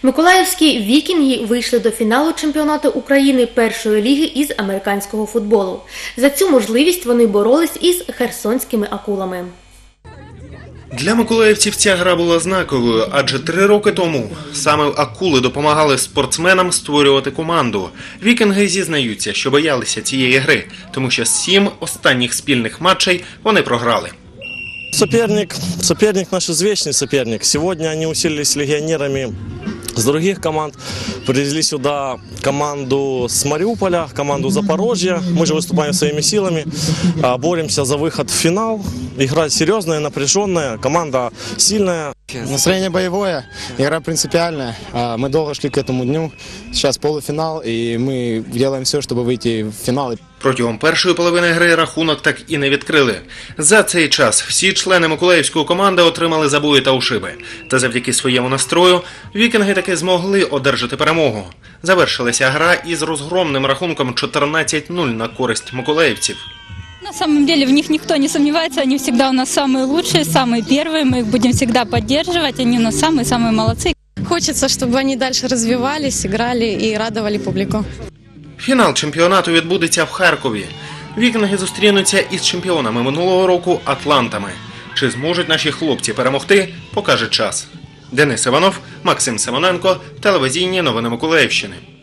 Миколаївські «Вікінги» вийшли до фіналу чемпіонату України першої ліги із американського футболу. За цю можливість вони боролись із херсонськими «Акулами». Для миколаївців ця гра була знаковою, адже 3 роки тому саме «Акули» допомагали спортсменам створювати команду. «Вікінги» зізнаються, що боялися цієї гри, тому що 7 останніх спільних матчей вони програли. Соперник наш извечный соперник. Сегодня они усилились легионерами с других команд. Привезли сюда команду с Мариуполя, команду Запорожья. Мы же выступаем своими силами, боремся за выход в финал. Игра серьезная, напряженная, команда сильная. Настроение боевое, игра принципиальная. Мы долго шли к этому дню. Сейчас полуфинал, и мы делаем все, чтобы выйти в финал. Протягом першої половини гри рахунок так і не відкрили. За цей час всі члени миколаївської команди отримали забої та ушиби. Та завдяки своєму настрою «Вікінги» таки змогли одержати перемогу. Завершилася гра із розгромним рахунком 14-0 на користь миколаївців. На самом деле в них никто не сомневается, они всегда у нас самые лучшие, самые первые, мы их будем всегда поддерживать, они у нас самые-самые молодцы. Хочется, чтобы они дальше развивались, играли и радовали публику. Фінал чемпіонату відбудеться в Харкові. «Вікінги» зустрінуться із чемпіонами минулого року «Атлантами». Чи зможуть наші хлопці перемогти, покаже час. Денис Іванов, Максим Симоненко, телевізійні новини Миколаївщини.